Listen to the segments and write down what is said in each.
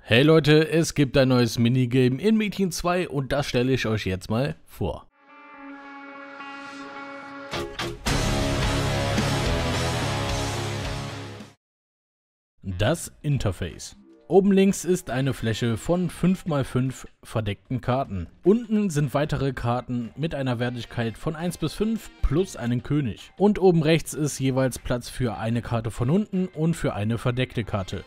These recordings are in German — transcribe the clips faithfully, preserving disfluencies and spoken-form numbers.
Hey Leute, es gibt ein neues Minigame in Metin zwei und das stelle ich euch jetzt mal vor. Das Interface. Oben links ist eine Fläche von fünf mal fünf verdeckten Karten. Unten sind weitere Karten mit einer Wertigkeit von eins bis fünf plus einen König. Und oben rechts ist jeweils Platz für eine Karte von unten und für eine verdeckte Karte.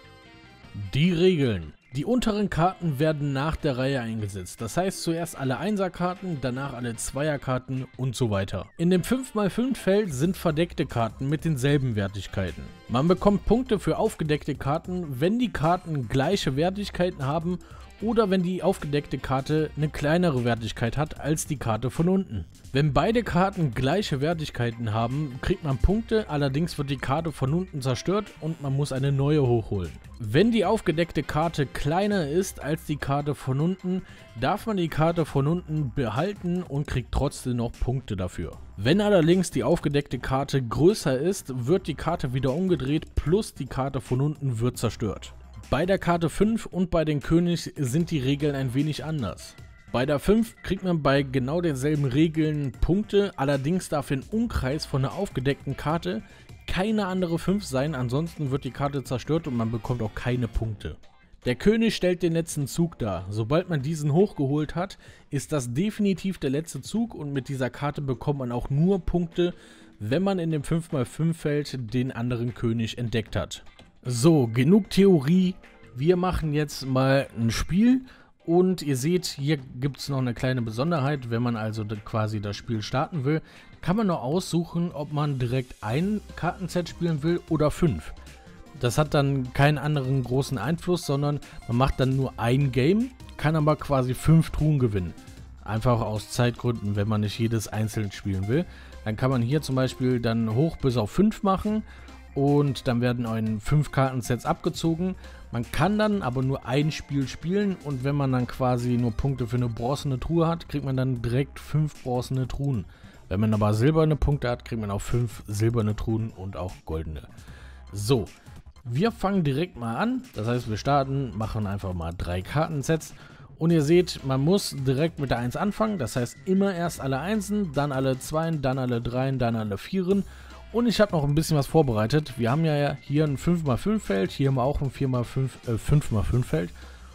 Die Regeln. Die unteren Karten werden nach der Reihe eingesetzt, das heißt zuerst alle Einser-Karten, danach alle Zweier-Karten und so weiter. In dem fünf mal fünf Feld sind verdeckte Karten mit denselben Wertigkeiten. Man bekommt Punkte für aufgedeckte Karten, wenn die Karten gleiche Wertigkeiten haben oder wenn die aufgedeckte Karte eine kleinere Wertigkeit hat als die Karte von unten. Wenn beide Karten gleiche Wertigkeiten haben, kriegt man Punkte, allerdings wird die Karte von unten zerstört und man muss eine neue hochholen. Wenn die aufgedeckte Karte kleiner ist als die Karte von unten, darf man die Karte von unten behalten und kriegt trotzdem noch Punkte dafür. Wenn allerdings die aufgedeckte Karte größer ist, wird die Karte wieder umgedreht plus die Karte von unten wird zerstört. Bei der Karte fünf und bei den König sind die Regeln ein wenig anders. Bei der fünf kriegt man bei genau denselben Regeln Punkte, allerdings darf im Umkreis von einer aufgedeckten Karte keine andere fünf sein, ansonsten wird die Karte zerstört und man bekommt auch keine Punkte. Der König stellt den letzten Zug dar. Sobald man diesen hochgeholt hat, ist das definitiv der letzte Zug und mit dieser Karte bekommt man auch nur Punkte, wenn man in dem fünf mal fünf Feld den anderen König entdeckt hat. So, genug Theorie. Wir machen jetzt mal ein Spiel und ihr seht, hier gibt es noch eine kleine Besonderheit. Wenn man also quasi das Spiel starten will, kann man nur aussuchen, ob man direkt ein Kartenset spielen will oder fünf. Das hat dann keinen anderen großen Einfluss, sondern man macht dann nur ein Game, kann aber quasi fünf Truhen gewinnen. Einfach aus Zeitgründen, wenn man nicht jedes einzeln spielen will. Dann kann man hier zum Beispiel dann hoch bis auf fünf machen. Und dann werden einen fünf Kartensets abgezogen. Man kann dann aber nur ein Spiel spielen und wenn man dann quasi nur Punkte für eine bronzene Truhe hat, kriegt man dann direkt fünf bronzene Truhen. Wenn man aber silberne Punkte hat, kriegt man auch fünf silberne Truhen und auch goldene. So, wir fangen direkt mal an. Das heißt, wir starten, machen einfach mal drei Kartensets. Und ihr seht, man muss direkt mit der eins anfangen. Das heißt, immer erst alle Einsen, dann alle Zweien, dann alle Dreien, dann alle Vieren. Und ich habe noch ein bisschen was vorbereitet. Wir haben ja hier ein fünf mal fünf Feld, hier haben wir auch ein vier mal fünf, äh, fünf mal fünf Feld.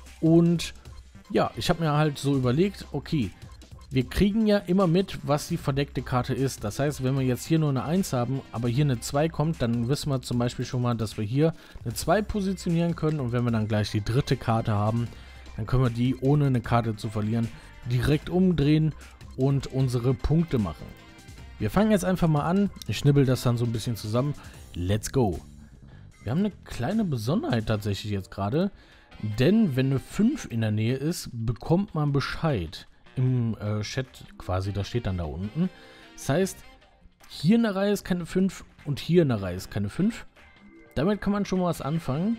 Und ja, ich habe mir halt so überlegt, okay, wir kriegen ja immer mit, was die verdeckte Karte ist. Das heißt, wenn wir jetzt hier nur eine eins haben, aber hier eine zwei kommt, dann wissen wir zum Beispiel schon mal, dass wir hier eine zwei positionieren können. Und wenn wir dann gleich die dritte Karte haben, dann können wir die, ohne eine Karte zu verlieren, direkt umdrehen und unsere Punkte machen. Wir fangen jetzt einfach mal an. Ich schnibbel das dann so ein bisschen zusammen. Let's go. Wir haben eine kleine Besonderheit tatsächlich jetzt gerade. Denn wenn eine fünf in der Nähe ist, bekommt man Bescheid. Im äh, Chat quasi, das steht dann da unten. Das heißt, hier in der Reihe ist keine fünf und hier in der Reihe ist keine fünf. Damit kann man schon mal was anfangen.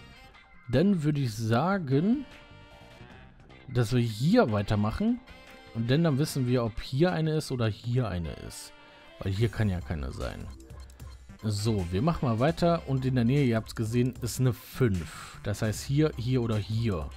Dann würde ich sagen, dass wir hier weitermachen. Und denn dann wissen wir, ob hier eine ist oder hier eine ist. Weil hier kann ja keine sein. So, wir machen mal weiter. Und in der Nähe, ihr habt es gesehen, ist eine fünf. Das heißt hier, hier oder hier.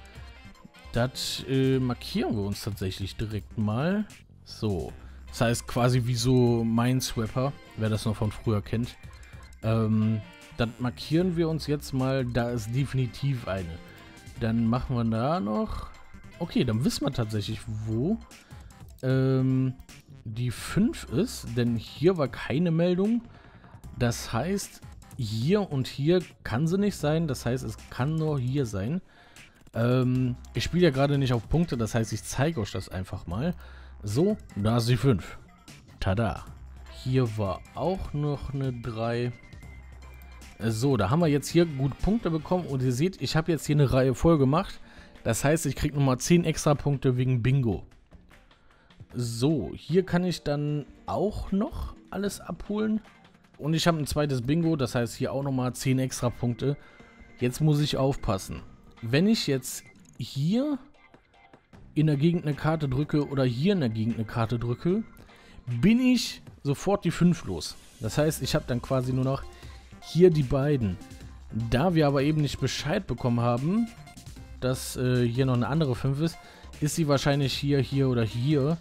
Das äh, markieren wir uns tatsächlich direkt mal. So. Das heißt quasi wie so Minesweeper, wer das noch von früher kennt. Ähm, dann markieren wir uns jetzt mal, da ist definitiv eine. Dann machen wir da noch... Okay, dann wissen wir tatsächlich, wo ähm, die fünf ist, denn hier war keine Meldung. Das heißt, hier und hier kann sie nicht sein, das heißt, es kann nur hier sein. Ähm, ich spiele ja gerade nicht auf Punkte, das heißt, ich zeige euch das einfach mal. So, da ist die fünf. Tada. Hier war auch noch eine drei. So, da haben wir jetzt hier gut Punkte bekommen und ihr seht, ich habe jetzt hier eine Reihe voll gemacht. Das heißt, ich kriege nochmal zehn extra Punkte wegen Bingo. So, hier kann ich dann auch noch alles abholen. Und ich habe ein zweites Bingo, das heißt hier auch nochmal zehn extra Punkte. Jetzt muss ich aufpassen. Wenn ich jetzt hier in der Gegend eine Karte drücke oder hier in der Gegend eine Karte drücke, bin ich sofort die fünf los. Das heißt, ich habe dann quasi nur noch hier die beiden. Da wir aber eben nicht Bescheid bekommen haben, dass äh, hier noch eine andere fünf ist, ist sie wahrscheinlich hier, hier oder hier.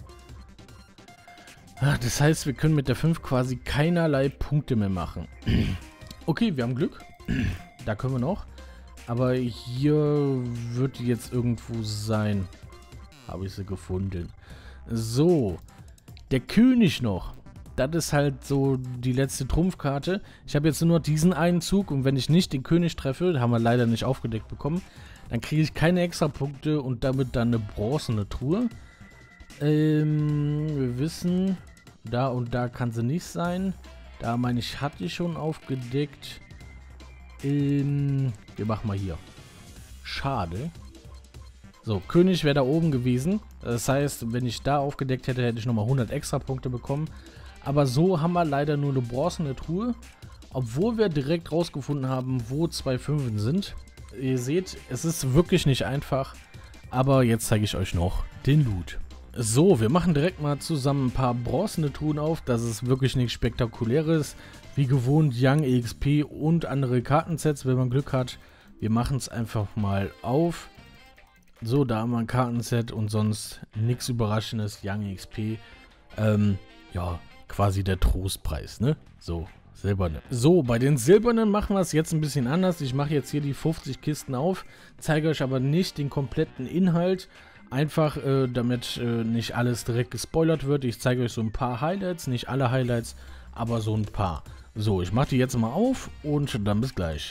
Ach, das heißt, wir können mit der fünf quasi keinerlei Punkte mehr machen. Okay, wir haben Glück. Da können wir noch. Aber hier wird die jetzt irgendwo sein. Habe ich sie gefunden. So. Der König noch. Das ist halt so die letzte Trumpfkarte. Ich habe jetzt nur noch diesen einen Zug. Und wenn ich nicht den König treffe, haben wir leider nicht aufgedeckt bekommen, dann kriege ich keine extra Punkte und damit dann eine bronzene Truhe. Ähm, wir wissen, da und da kann sie nicht sein. Da meine ich, hatte ich schon aufgedeckt. Ähm, wir machen mal hier. Schade. So, König wäre da oben gewesen. Das heißt, wenn ich da aufgedeckt hätte, hätte ich nochmal hundert extra Punkte bekommen. Aber so haben wir leider nur eine bronzene Truhe. Obwohl wir direkt rausgefunden haben, wo zwei Fünfen sind. Ihr seht, es ist wirklich nicht einfach. Aber jetzt zeige ich euch noch den Loot. So, wir machen direkt mal zusammen ein paar bronzene Truhen auf. Das ist wirklich nichts Spektakuläres. Wie gewohnt Young E X P und andere Kartensets, wenn man Glück hat. Wir machen es einfach mal auf. So, da haben wir ein Kartenset und sonst nichts Überraschendes. Young E X P. Ähm, ja, quasi der Trostpreis, ne? So, silberne. So, bei den silbernen machen wir es jetzt ein bisschen anders. Ich mache jetzt hier die fünfzig Kisten auf, zeige euch aber nicht den kompletten Inhalt. Einfach, äh, damit äh, nicht alles direkt gespoilert wird. Ich zeige euch so ein paar Highlights, nicht alle Highlights, aber so ein paar. So, ich mache die jetzt mal auf und dann bis gleich.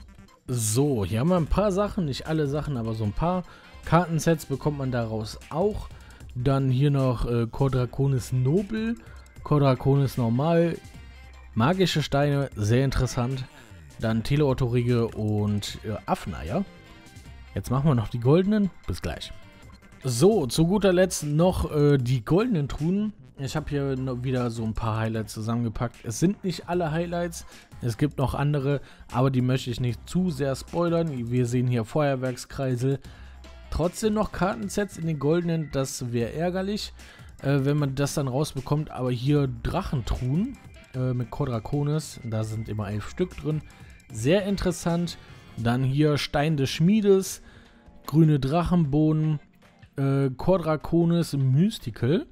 So, hier haben wir ein paar Sachen, nicht alle Sachen, aber so ein paar. Kartensets bekommt man daraus auch. Dann hier noch äh, Kordraconis Nobel, Kordraconis Normal, magische Steine, sehr interessant. Dann Teleortorige und äh, Affeneier. Jetzt machen wir noch die goldenen, bis gleich. So, zu guter Letzt noch äh, die goldenen Truhen. Ich habe hier noch wieder so ein paar Highlights zusammengepackt. Es sind nicht alle Highlights, es gibt noch andere, aber die möchte ich nicht zu sehr spoilern. Wir sehen hier Feuerwerkskreisel. Trotzdem noch Kartensets in den goldenen, das wäre ärgerlich, äh, wenn man das dann rausbekommt. Aber hier Drachentruhen äh, mit Kordraconis, da sind immer elf Stück drin. Sehr interessant. Dann hier Stein des Schmiedes, grüne Drachenbohnen, äh, Kordraconis Mystical.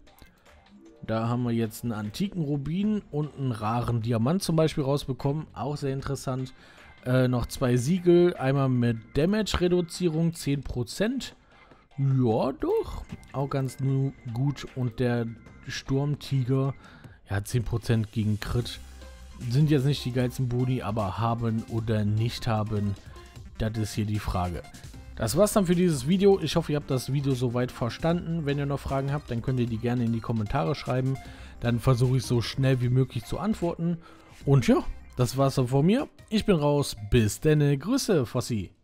Da haben wir jetzt einen antiken Rubin und einen raren Diamant zum Beispiel rausbekommen. Auch sehr interessant. Äh, noch zwei Siegel. Einmal mit Damage-Reduzierung zehn Prozent. Ja, doch. Auch ganz gut. Und der Sturmtiger. Ja, zehn Prozent gegen Crit. Sind jetzt nicht die geilsten Boni, aber haben oder nicht haben. Das ist hier die Frage. Das war's dann für dieses Video. Ich hoffe, ihr habt das Video soweit verstanden. Wenn ihr noch Fragen habt, dann könnt ihr die gerne in die Kommentare schreiben. Dann versuche ich so schnell wie möglich zu antworten. Und ja, das war's dann von mir. Ich bin raus. Bis denne. Grüße, Fossi.